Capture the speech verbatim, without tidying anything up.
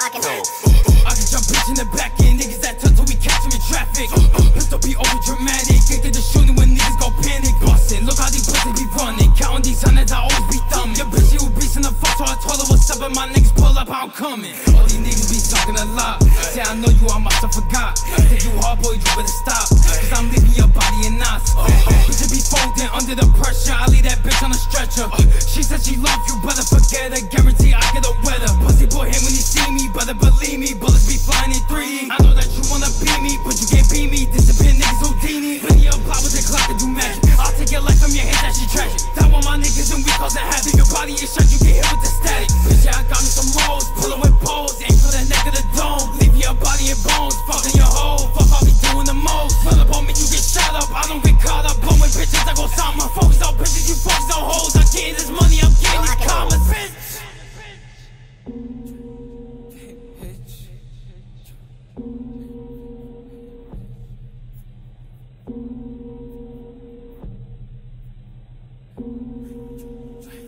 I can go. I can jump bitch in the back end, niggas that touch till we catch them in traffic. Pistol be over dramatic, get to the shooting when niggas go panic. Bustin', look how these pussies be running, counting these hundreds, I always be thumbing. Your bitch, she was beastin' the fuck, so I told her what's up, and my niggas pull up, I'm coming. All these niggas be talking a lot, say I know you, I must have forgot. Think you hard, boy, you better stop, cause I'm leaving your body in knots. Bitch, it be folding under the pressure, I leave that bitch on a stretcher. She said she love you, better forget her, guarantee I get a weather. Pussy boy hit when he see me, better believe me, bullets be flying in three D. I know that you wanna beat me, but you can't beat me, disappear niggas Houdini. When you apply with the clock and do magic, I'll take your life from your hands, that shit tragic. That one my niggas and we cause it havoc. Your body is shut, you get hit with the static. Bitch, yeah, I got me some rolls, pullin' with poles, aim for the neck of the dome. Leave your body in bones, fucking your hoe, fuck I'll be doing the most. Run up on me, you get shot up, I don't get caught up. Blowing bitches, I go sign my focus on bitches, you focus on hoes. I get this money, I'm getting these commas, bitch. Bitch.